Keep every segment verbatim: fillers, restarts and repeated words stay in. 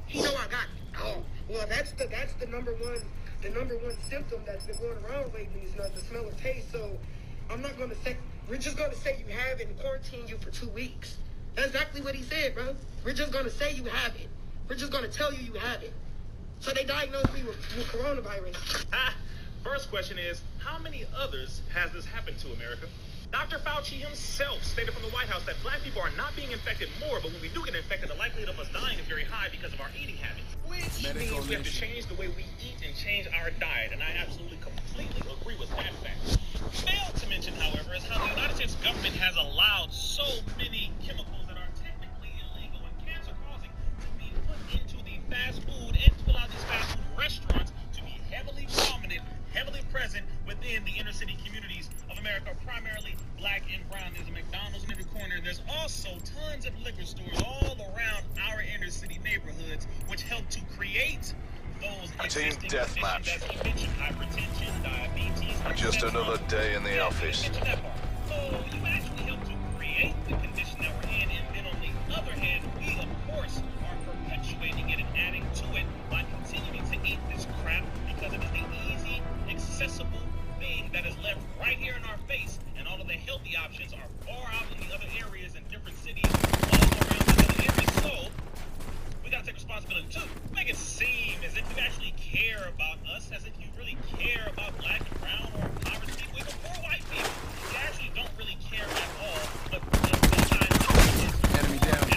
He know I got it. Oh, well, that's the that's the number one the number one symptom that's been going around lately is not the smell of taste. So I'm not gonna say we're just gonna say you have it and quarantine you for two weeks. That's exactly what he said, bro. We're just gonna say you have it. We're just gonna tell you you have it. So they diagnosed me with, with coronavirus. Ah, first question is, how many others has this happened to, America? Doctor Fauci himself stated from the White House that black people are not being infected more, but when we do get infected, the likelihood of us dying is very high because of our eating habits. Which Medical means we have to change the way we eat and change our diet, and I absolutely, completely agree with that fact. Failed to mention, however, is how the United States government has allowed so many chemicals that are technically illegal and cancer-causing to be put into the fast food and to allow these fast food restaurants to be heavily prominent, heavily present within the inner city communities of America, primarily black and brown. There's a McDonald's in every corner. There's also tons of liquor stores all around our inner city neighborhoods, which help to create those Team deathmatch. Hypertension, diabetes. Just another day in the office. So you actually help to create the condition that we're in, and then on the other hand, we of course are perpetuating it and adding to it by continuing to eat this crap because it is the easy, accessible thing that is left right here in our face, and all of the healthy options are far out in the other areas in different cities all around the other areas. So we gotta take responsibility too. Make it seem as if you actually care about us, as if you really care about black and brown or poverty people, even poor white people. You actually don't really care at all, but sometimes enemy down.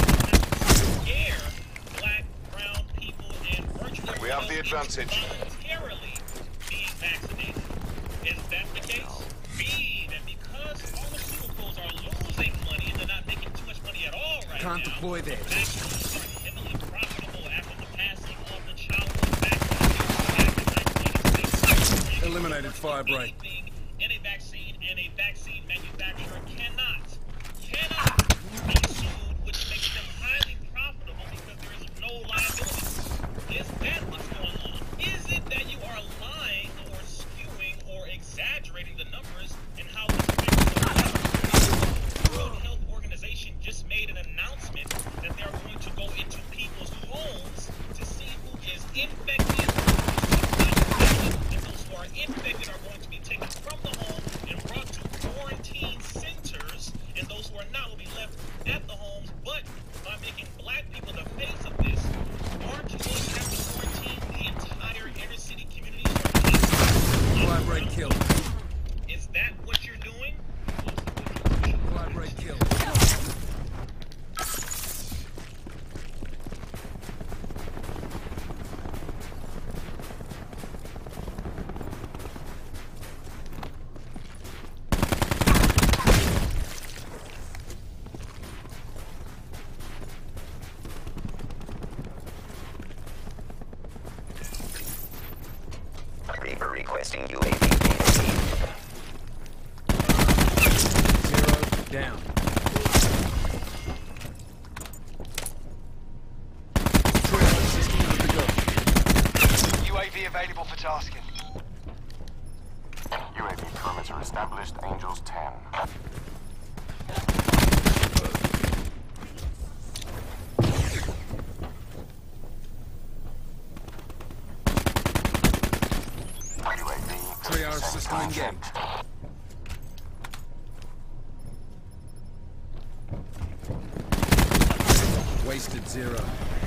Scare black, brown people and virtually we have the advantage. Voluntarily being vaccinated. Is that the case? B, that because pharmaceuticals are losing money and they're not making too much money at all right Can't now. deploy this. Vaccines are heavily profitable after the passing of the childhood vaccine back in nineteen eighty-six. Eliminated fire break. Anything in a vaccine and a vaccine manufacturer cannot, cannot be sued, which makes them highly profitable because there is no liability. Is that what's going on? Is it that you are lying or skewing or exaggerating the numbers and how this affects the life? The World Health Organization just made an announcement that they are going to go into people's homes to see who is infected, and those who are infected are going to be taken from the home and brought to quarantine centers, and those who are not will be left at the homes. But by making black people the face of this, aren't you going to have to quarantine the entire inner city community? Fire kill. Is that what you're doing? Fire kill. Reaper requesting U A V. Zero down. Trailer system good to go. U A V available for tasking. U A V perimeter established, Angels ten. Triage system engaged. Wasted zero.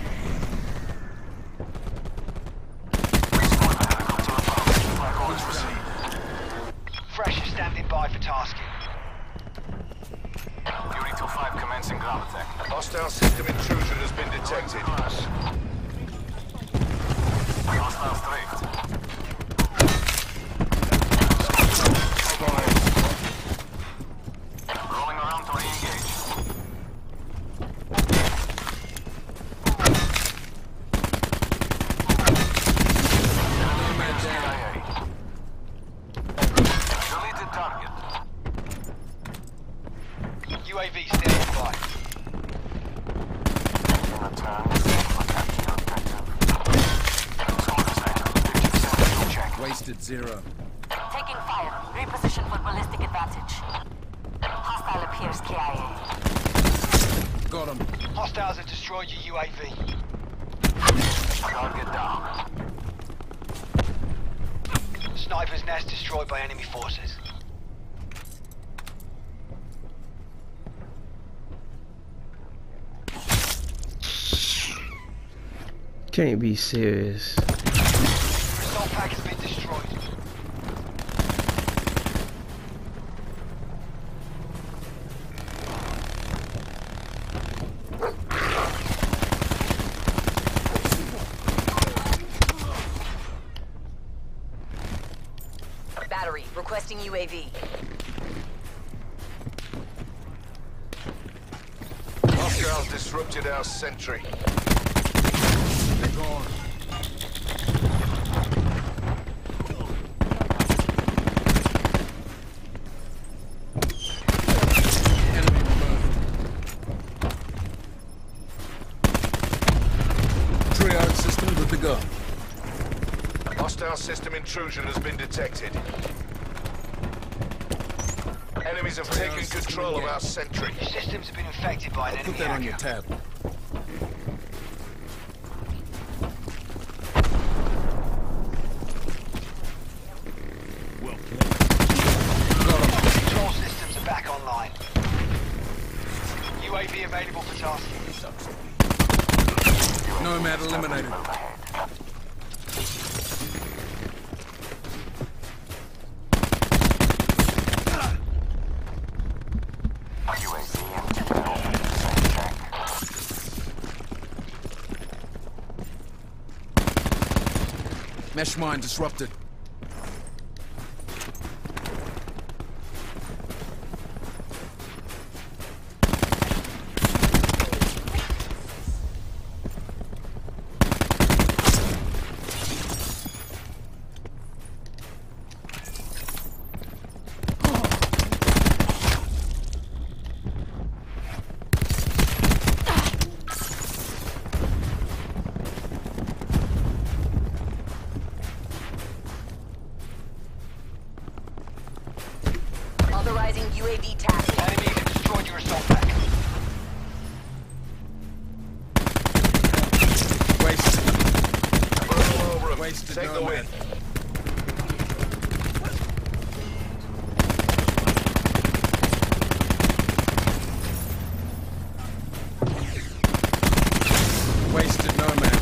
Fresh is standing by for tasking. Unit two five commencing ground attack. Hostile system intrusion has been detected. Hostile strafed. Rolling around to re-engage. Deleted target. U A V standing by. In return, for capture objective. Soldier sector. Check. Wasted zero. Taking fire. Reposition for ballistic advantage. Hostile appears K I A. Got him. Hostiles have destroyed your U A V. Target down. Sniper's nest destroyed by enemy forces. Can't be serious. Result pack has been destroyed. Battery, requesting U A V. Hostiles disrupted our sentry. They're gone. Enemy removed. Triage system good to go. Hostile system intrusion has been detected. Enemies have taken control of our sentry. Your systems have been infected by an Put enemy that on your hacker. tab. Control systems are back online. U A V available for tasking. Nomad eliminated. U A V empty. Same check. Mesh mine disrupted. Authorizing U A V task. Enemy have destroyed your assault pack. Wasted. We're all over 'em. Wasted Take the nomad. win. Wasted nomad.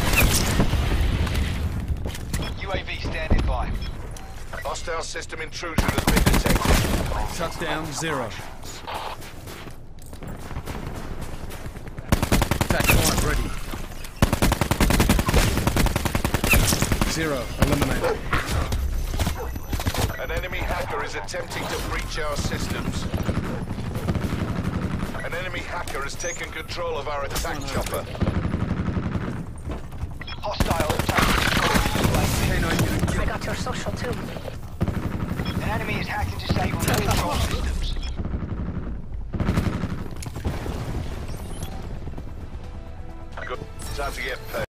U A V standing by. Hostile system intrusion has been detected. Shut down zero. Attack point ready. Zero eliminated. An enemy hacker is attempting to breach our systems. An enemy hacker has taken control of our attack chopper. Hostile attack. Canine unit I killed. got your social too. An enemy is hacked and disabled all control systems. Good. Time to get paid.